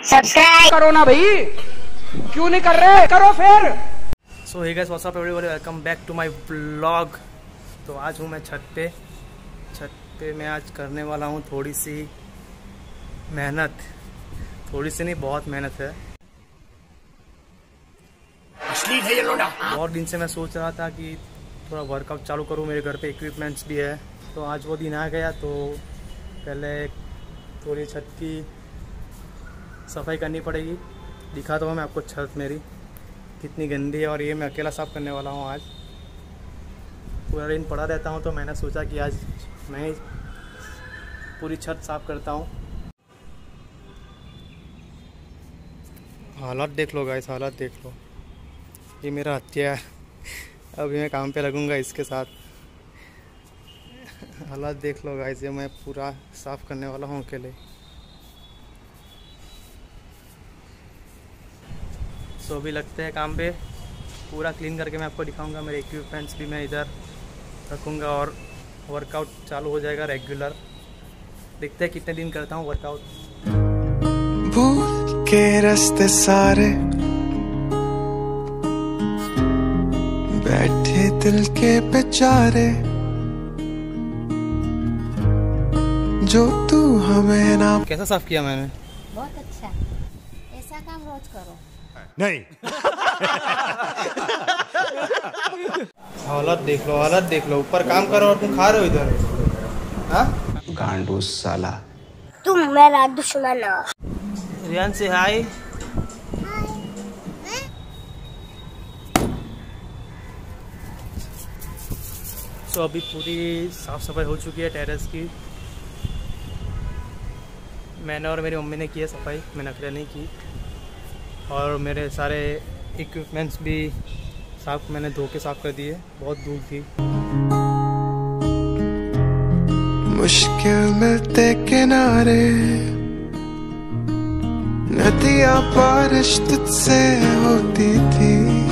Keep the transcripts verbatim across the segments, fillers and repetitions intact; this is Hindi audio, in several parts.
सब्सक्राइब करो ना भाई, क्यों नहीं कर रहे, करो फिर। So hey guys, what's up everybody, welcome back to my vlog. तो आज हूँ मैं छत पे छत पे मैं आज करने वाला हूँ थोड़ी सी मेहनत। थोड़ी सी नहीं, बहुत मेहनत है। बहुत दिन से मैं सोच रहा था कि थोड़ा वर्कआउट चालू करूँ। मेरे घर पे इक्विपमेंट्स भी है, तो आज वो दिन आ गया। तो पहले थोड़ी छत की सफाई करनी पड़ेगी। दिखाता हूँ मैं आपको छत मेरी कितनी गंदी है, और ये मैं अकेला साफ़ करने वाला हूँ। आज पूरा दिन पड़ा रहता हूँ, तो मैंने सोचा कि आज मैं पूरी छत साफ़ करता हूँ। हालात देख लो गाइस, हालात देख लो। ये मेरा हत्या है, अभी मैं काम पे लगूंगा इसके साथ। हालात देख लो गाइस, ये मैं पूरा साफ़ करने वाला हूँ अकेले। सो अभी लगते हैं काम पे। पूरा क्लीन करके मैं आपको दिखाऊंगा। मेरे इक्विपमेंट्स भी मैं इधर रखूंगा और वर्कआउट चालू हो जाएगा रेगुलर। देखते हैं कितने दिन करता हूँ वर्कआउट। भूल के रास्ते सारे बैठे दिल के बेचारे, जो तू हमें ना। कैसा साफ किया मैंने? बहुत अच्छा, ऐसा काम रोज करो। नहीं। हालत देख लो, हालत देख लो। ऊपर काम करो और तुम खा रहे हो इधर। हाँ गांडू साला, तुम मेरा दुश्मन हो। रियान से हाय। सो अभी पूरी साफ सफाई हो चुकी है टेरेस की। मैंने और मेरी मम्मी ने की है सफाई, मैंने अकेले नहीं की। और मेरे सारे इक्विपमेंट्स भी साफ मैंने धो के साफ कर दिए। बहुत धूल थी। मुश्किल मिलते किनारे, नदियाँ बारिश तुझसे होती थी,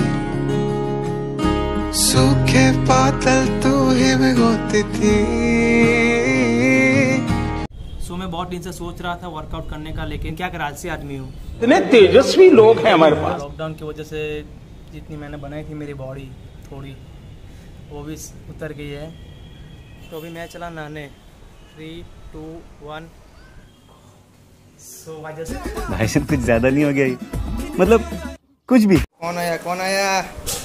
सूखे बादल तू ही भिगोती थी। सो मैं बहुत दिन से सोच रहा था वर्कआउट करने का, लेकिन क्या कर, आलसी आदमी हूँ। इतने तेजस्वी लोग हैं हमारे पास। लॉकडाउन की वजह से जितनी मैंने बनाई थी मेरी बॉडी थोड़ी, वो भी उतर गई है। तो अभी मैं चला नहाने। Three to one. सो वजह से भाई साहब कुछ ज्यादा नहीं हो गया ये? मतलब कुछ भी। कौन आया, कौन आया?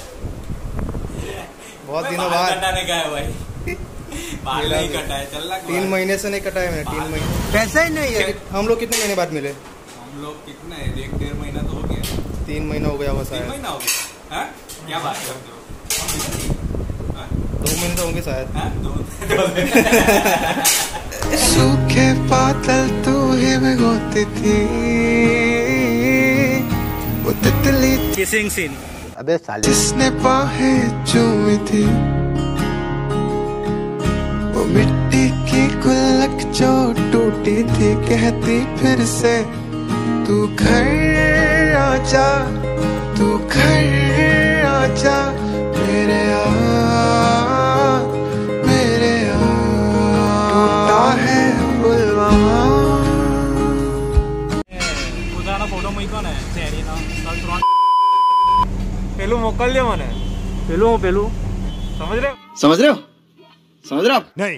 बहुत दिनों बाद कटाने का है भाई। बाल नहीं कटा है, चल रहा है। तीन महीने से नहीं कटा है मैंने। तीन महीने पैसा ही नहीं है। हम लोग कितने महीने बाद मिले? हम लोग कितना है, एक डेढ़ महीना तो हो गया। तीन महीना हो गया बस। तीन महीना हो गया। हाँ? क्या बात करते हो? हाँ? दो महीने तो होंगे शायद। हाँ? दो सूखे बादल तू ही भिगोती थी, वो तितली किसिंग सीन। अबे साले, जिसने बाहें चूमी थी, वो मिट्टी की गुल्लक जो टूटी थी, कहती फिर से तू घर आजा, तू घर आजा मेरे आ, मेरे आ, टूटा है बुलवा। फोटो મૂક્યો ને શેરીનો પેલું મોકલજો મને। પેલું પેલું समझ रहे हो? समझ रहे हो? समझ रहे हो आप? नहीं।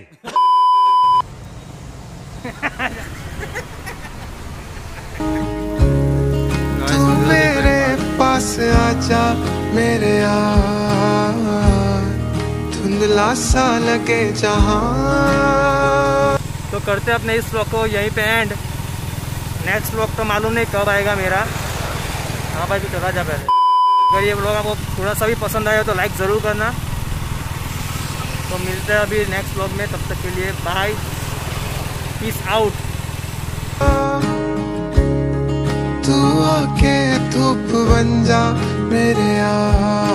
तू मेरे पास आजा मेरे यार, धुंधला सा लगे जहां। तो करते हैं अपने इस व्लॉग को यहीं पे एंड। नेक्स्ट व्लॉग तो मालूम नहीं कब आएगा मेरा। हाँ भाई, तो चला जा पहले। अगर ये व्लॉग आपको थोड़ा सा भी पसंद आया तो लाइक ज़रूर करना। तो मिलते हैं अभी नेक्स्ट व्लॉग में, तब तक के लिए बाय, पीस आउट। तू आके धूप बन जा मेरे यार।